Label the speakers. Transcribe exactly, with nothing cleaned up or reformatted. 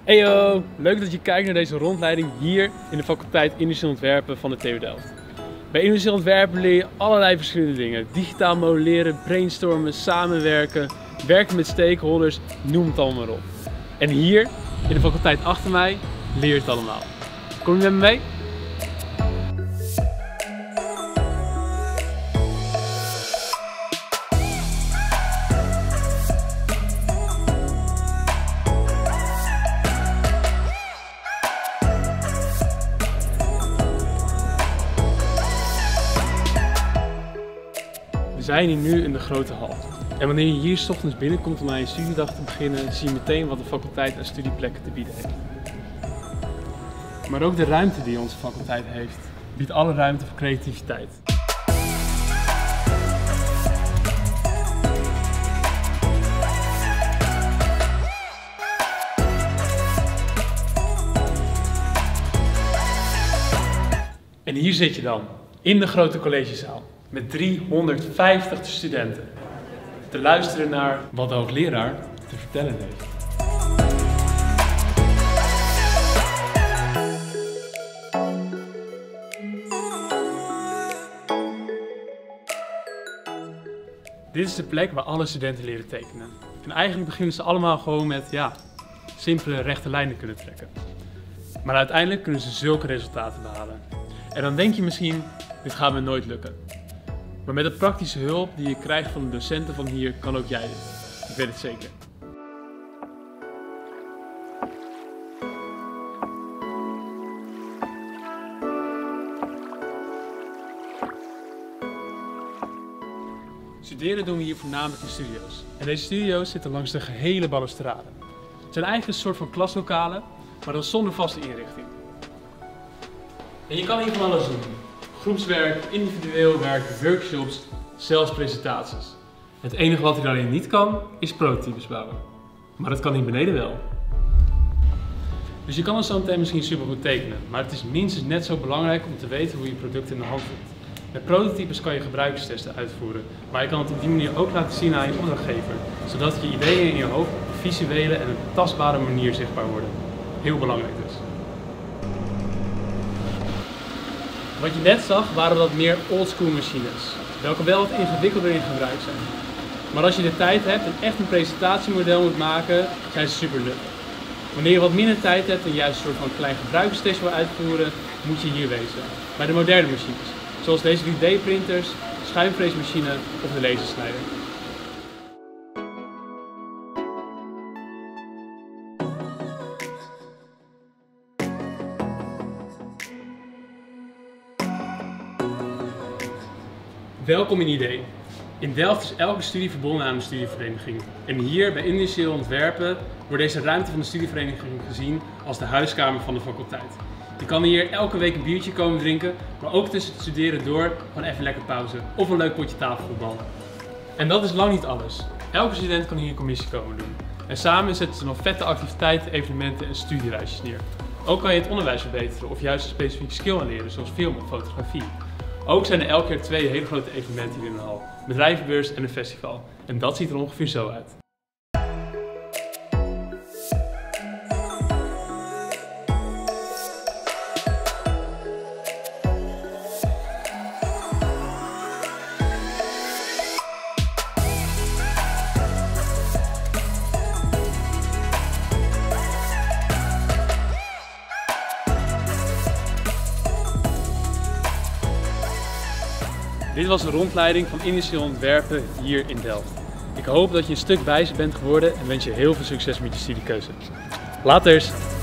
Speaker 1: Heyo, leuk dat je kijkt naar deze rondleiding hier in de faculteit Industrieel Ontwerpen van de T U Delft. Bij Industrieel Ontwerpen leer je allerlei verschillende dingen. Digitaal modelleren, brainstormen, samenwerken, werken met stakeholders, noem het allemaal maar op. En hier, in de faculteit achter mij, leer je het allemaal. Kom je met me mee? We zijn hier nu in de grote hal. En wanneer je hier 's ochtends binnenkomt om aan je studiedag te beginnen, zie je meteen wat de faculteit aan studieplekken te bieden heeft. Maar ook de ruimte die onze faculteit heeft, biedt alle ruimte voor creativiteit. En hier zit je dan, in de grote collegezaal, met driehonderdvijftig studenten, te luisteren naar wat de hoogleraar te vertellen heeft. Dit is de plek waar alle studenten leren tekenen. En eigenlijk beginnen ze allemaal gewoon met, ja, simpele rechte lijnen kunnen trekken. Maar uiteindelijk kunnen ze zulke resultaten behalen. En dan denk je misschien, dit gaat me nooit lukken. Maar met de praktische hulp die je krijgt van de docenten van hier, kan ook jij dit. Ik weet het zeker. Studeren doen we hier voornamelijk in studio's. En deze studio's zitten langs de gehele balustrade. Het zijn eigenlijk een soort van klaslokalen, maar dan zonder vaste inrichting. En je kan hier van alles doen. Groepswerk, individueel werk, workshops, zelfs presentaties. Het enige wat hier alleen niet kan, is prototypes bouwen. Maar dat kan hier beneden wel. Dus je kan het zo meteen misschien supergoed tekenen, maar het is minstens net zo belangrijk om te weten hoe je product in de hand voelt. Met prototypes kan je gebruikerstesten uitvoeren, maar je kan het op die manier ook laten zien aan je opdrachtgever, zodat je ideeën in je hoofd op een visuele en een tastbare manier zichtbaar worden. Heel belangrijk dus. Wat je net zag waren wat meer oldschool machines, welke wel wat ingewikkelder in gebruik zijn. Maar als je de tijd hebt en echt een presentatiemodel moet maken, zijn ze super nuttig. Wanneer je wat minder tijd hebt en juist een soort van klein gebruikerstest wil uitvoeren, moet je hier wezen. Bij de moderne machines, zoals deze drie D printers, schuimvreesmachine of de lasersnijder. Welkom in I D E. In Delft is elke studie verbonden aan een studievereniging. En hier bij Industrieel Ontwerpen wordt deze ruimte van de studievereniging gezien als de huiskamer van de faculteit. Je kan hier elke week een biertje komen drinken, maar ook tussen het studeren door gewoon even lekker pauze of een leuk potje tafelvoetbal. En dat is lang niet alles. Elke student kan hier een commissie komen doen. En samen zetten ze nog vette activiteiten, evenementen en studiereisjes neer. Ook kan je het onderwijs verbeteren of juist een specifieke skill aanleren, zoals film of fotografie. Ook zijn er elke keer twee hele grote evenementen hier in de hal. Een bedrijvenbeurs en een festival. En dat ziet er ongeveer zo uit. Dit was een rondleiding van Industrieel Ontwerpen hier in Delft. Ik hoop dat je een stuk wijzer bent geworden en wens je heel veel succes met je studiekeuze. Laters!